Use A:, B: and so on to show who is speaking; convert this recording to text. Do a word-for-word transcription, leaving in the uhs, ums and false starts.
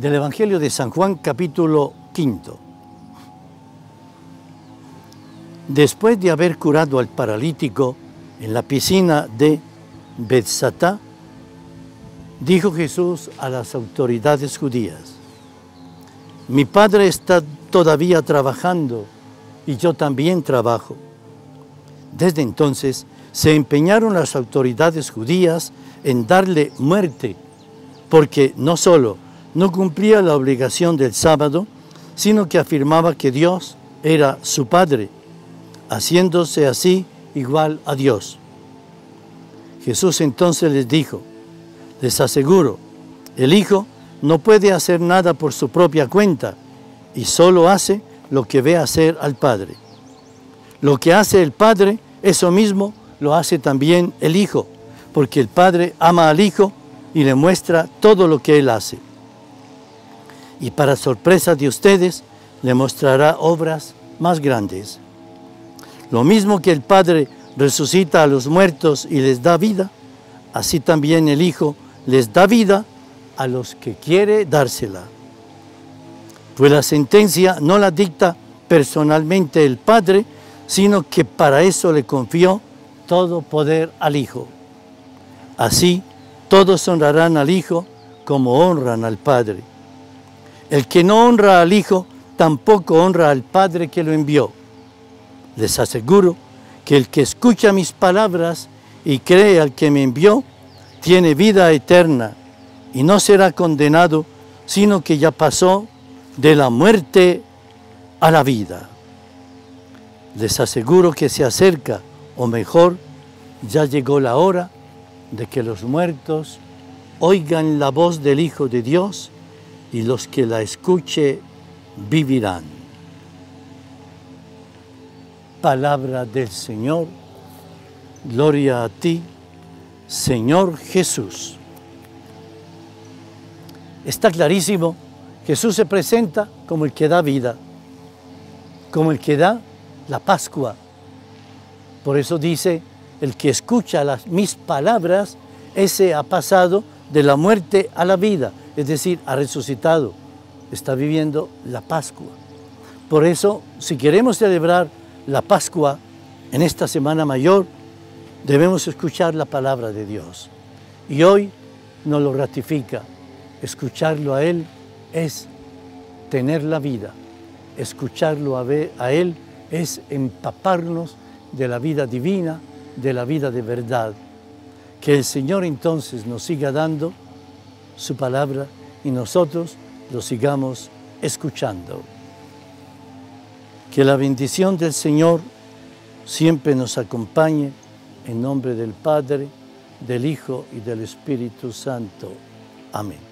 A: Del Evangelio de San Juan, capítulo quinto. Después de haber curado al paralítico en la piscina de Betsatá, dijo Jesús a las autoridades judías: mi Padre está todavía trabajando y yo también trabajo. Desde entonces se empeñaron las autoridades judías en darle muerte, porque no solo no cumplía la obligación del sábado, sino que afirmaba que Dios era su Padre, haciéndose así igual a Dios. Jesús entonces les dijo: les aseguro, el Hijo no puede hacer nada por su propia cuenta y solo hace lo que ve hacer al Padre. Lo que hace el Padre, eso mismo lo hace también el Hijo, porque el Padre ama al Hijo y le muestra todo lo que Él hace. Y para sorpresa de ustedes, le mostrará obras más grandes. Lo mismo que el Padre resucita a los muertos y les da vida, así también el Hijo les da vida a los que quiere dársela. Pues la sentencia no la dicta personalmente el Padre, sino que para eso le confió todo poder al Hijo. Así, todos honrarán al Hijo como honran al Padre. El que no honra al Hijo, tampoco honra al Padre que lo envió. Les aseguro que el que escucha mis palabras y cree al que me envió, tiene vida eterna y no será condenado, sino que ya pasó de la muerte a la vida. Les aseguro que se acerca, o mejor, ya llegó la hora de que los muertos oigan la voz del Hijo de Dios y los que la escuche vivirán. Palabra del Señor. Gloria a ti, Señor Jesús. Está clarísimo, Jesús se presenta como el que da vida, como el que da la Pascua. Por eso dice, el que escucha las, mis palabras, ese ha pasado de la muerte a la vida, es decir, ha resucitado, está viviendo la Pascua. Por eso, si queremos celebrar la Pascua en esta Semana Mayor, debemos escuchar la palabra de Dios. Y hoy nos lo ratifica. Escucharlo a Él es tener la vida. Escucharlo a, ver, a Él es empaparnos de la vida divina, de la vida de verdad. Que el Señor entonces nos siga dando su palabra y nosotros lo sigamos escuchando. Que la bendición del Señor siempre nos acompañe, en nombre del Padre, del Hijo y del Espíritu Santo. Amén.